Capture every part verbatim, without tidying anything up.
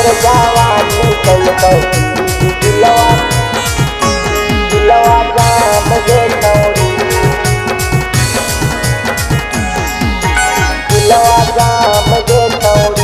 जवानी कल तो दिलवा दिलवा जाम गे छौड़ी दिलवा जाम गे छौड़ी।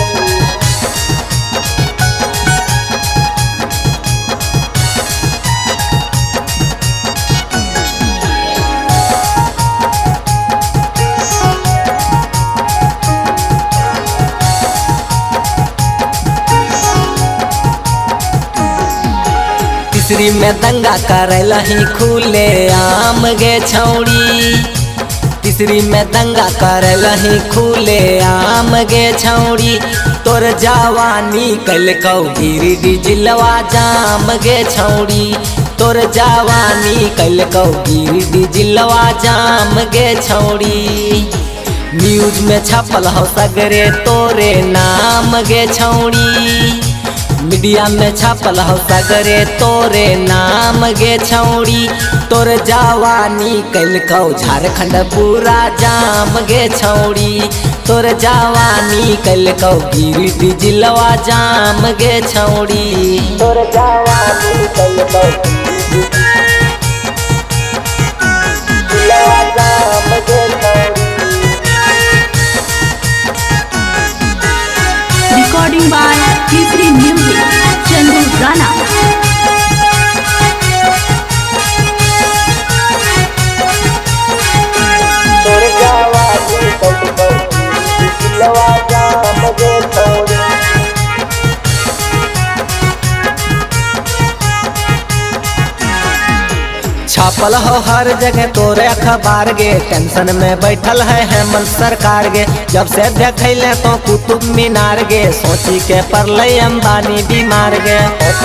तीसरी में दंगा करैला ही खुले आम गे छौड़ी तीसरी में दंगा करैला ही खुले आम गे छौड़ी। तोर जवानी कल कौ गिरिडीह जिलवा जाम गे छौड़ी तोर जवानी कल कौ गिरिडीह जिलवा जाम गे छौड़ी। न्यूज में छपल हो सगरे तोरे नाम गे छौड़ी मीडिया में छपल हो सगरे तोरे नाम गे छौड़ी। तोर जवानी कल कौ झारखंड पूरा जाम गे छौड़ी तोर जवानी कल कौ गिरिडीह जिलवा जाम गे छौड़ी तोर जवानी कल कौ जिलवा जाम गे छौड़ी। Recording by Keepri Music, Chandu Rana। तोर जवानी कल कौ दिलवा जाम गे छौड़ी। छापल हो हर जगह तोरे अखबार गे टेंशन में बैठल है हेमंत सरकार गे। जब से देखैले तो कुतुब मीनार गे सोची के परलै अंबानी बीमार गे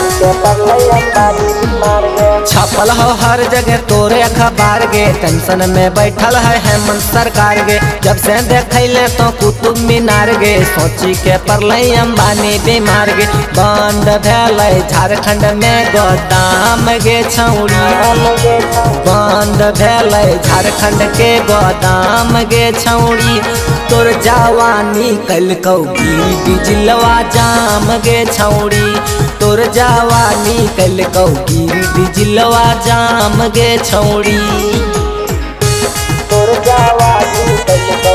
छापल हो हर जगह तोरे अखबार गे टेंशन में बैठल है हेमंत सरकार गे। जब से देखैले तो कुतुब मीनार गे सोची के परलै अंबानी बीमार गे। बंद भेलै झारखंड में गोदाम गे छौड़ी बंद भेलै झारखंड के गोदाम गे छौड़ी। तोर जवानी कल कौ गिरिडीह जिलवा जाम गे छौड़ी तोर जवानी कल कौ गिरिडीह जिलवा जाम गे छौड़ी तोर जवानी कल कौ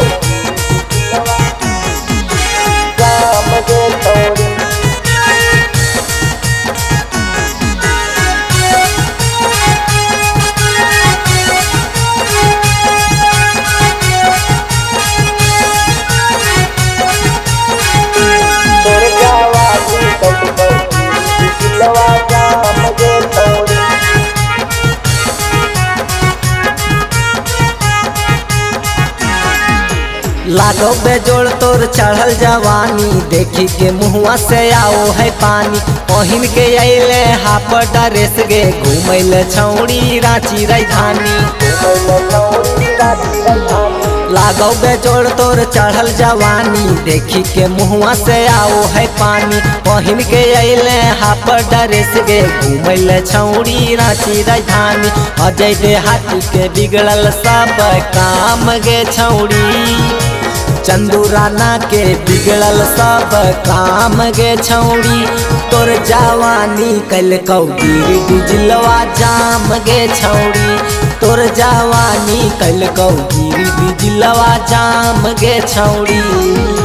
जाम गे छौड़ी। लागो बेजोड़ तोर चढ़ल जवानी देखी के मुहुआ से आओ है पानी। पहिन के अइले हाफ ड्रेस गे घूमैले छौड़ी रांची राजधानी लागो बेजोड़ तोर चढ़ल जवानी देखी के मुहुआ से आओ है पानी। पहिन के अइले हाफ ड्रेस गे घूमैले छौड़ी रांची राजधानी। अजय देहाती के बिगड़ल सब काम गे छौड़ी चंदू राना के बिगड़ल सब काम गे छौड़ी। तोर जवानी कल कौ गिरिडीह जिलवा जाम गे छौड़ी तोर जवानी कल कौ गिरिडीह जिलवा जाम गे छौड़ी।